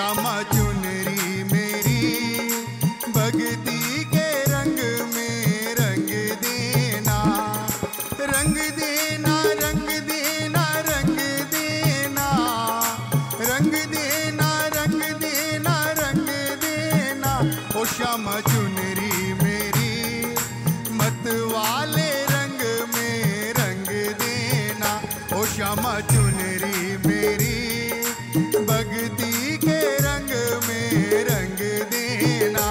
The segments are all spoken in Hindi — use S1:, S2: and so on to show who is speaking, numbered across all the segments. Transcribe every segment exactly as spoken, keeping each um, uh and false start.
S1: श्यामा चुनरी मेरी भक्ति के रंग में रंग देना, रंग देना रंग देना रंग देना रंग देना रंग देना रंग देना। ओ श्यामा चुनरी मेरी मत वाले रंग में रंग देना। ओ श्यामा चुनरी मेरी भक्ति के रंग में रंग देना।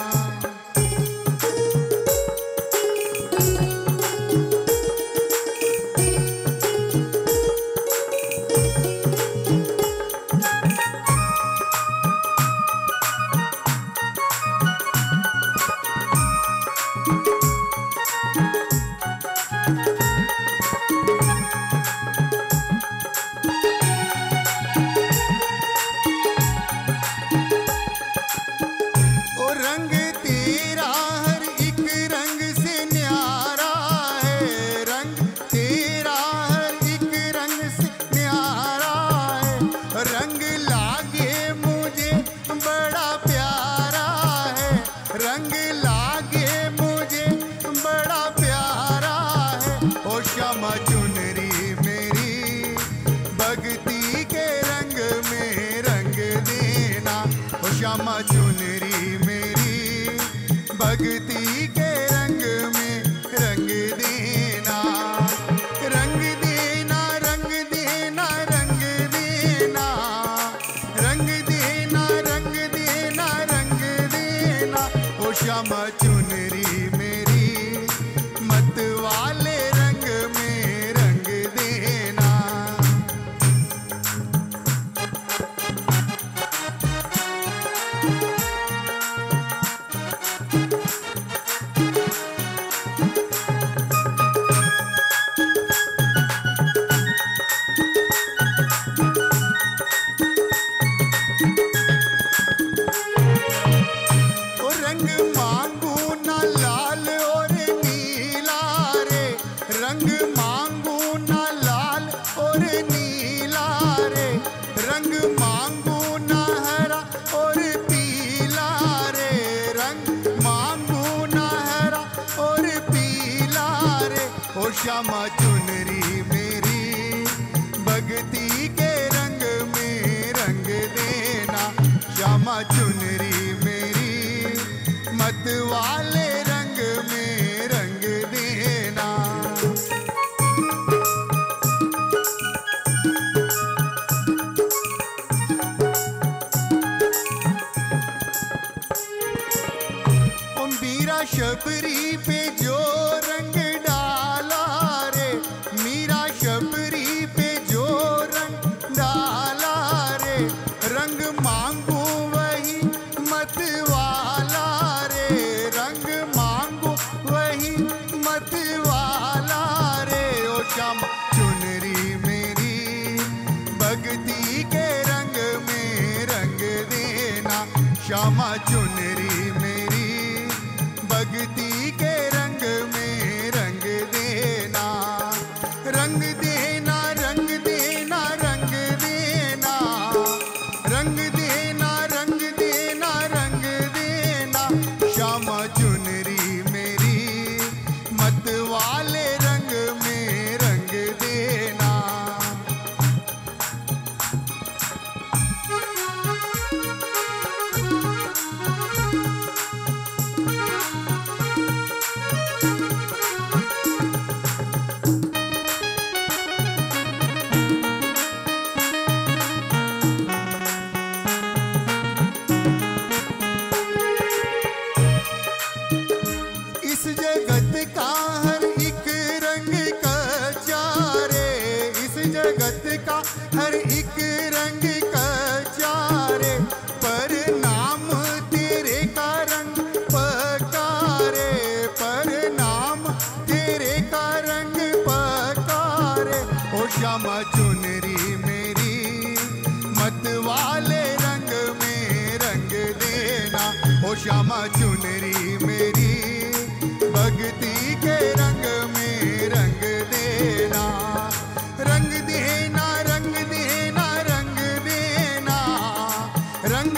S1: श्यामा चुनरी मेरी भक्ति के रंग में रंग देना, रंग देना रंग देना रंग देना रंग देना रंग देना रंग देना। ओ श्यामा चुनरी मेरी मत वाले रंग में रंग देना। रंग मांगू ना लाल और नीला रे, रंग मांगू ना हरा और पीला रे, रंग मांगू ना हरा और पीला रे। ओ श्यामा चुनरी मेरी भक्ति के रंग में रंग देना। श्यामा चुनरी मेरी मत वाले रंग में रंग देना। मीरा शबरी पे जो रंग डाला रे, मीरा शबरी पे जो रंग डाला रे, रंग मांगू वही मत वाला रे, रंग मांगू वही मत वाला रे। ओ श्यामा चुनरी मेरी भक्ति के रंग में रंग देना। श्यामा चुनरी मेरी भक्ति के रंग में रंग देना, रंग देना रंग देना रंग देना रंग देना रंग देना रंग देना। श्यामा चुनरी मेरी मत वाले रंग में रंग देना। इस जगत का हर एक रंग कच्चा रे, इस जगत का हर एक रंग कच्चा रे, पर नाम तेरे का रंग पक्का रे, पर नाम तेरे का रंग पक्का रे। ओ श्यामा चुनरी मेरी मत वाले रंग में रंग देना। ओ श्यामा चुनरी मेरी भक्ति के रंग में रंग देना, रंग देना रंग देना रंग देना रंग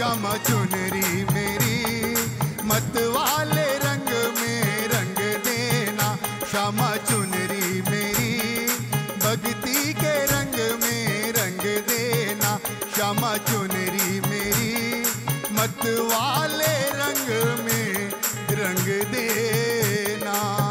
S1: श्यामा चुनरी मेरी मत वाले रंग में रंग देना। श्यामा चुनरी मेरी भक्ति के रंग में रंग देना। श्यामा चुनरी मेरी मत वाले रंग में रंग देना।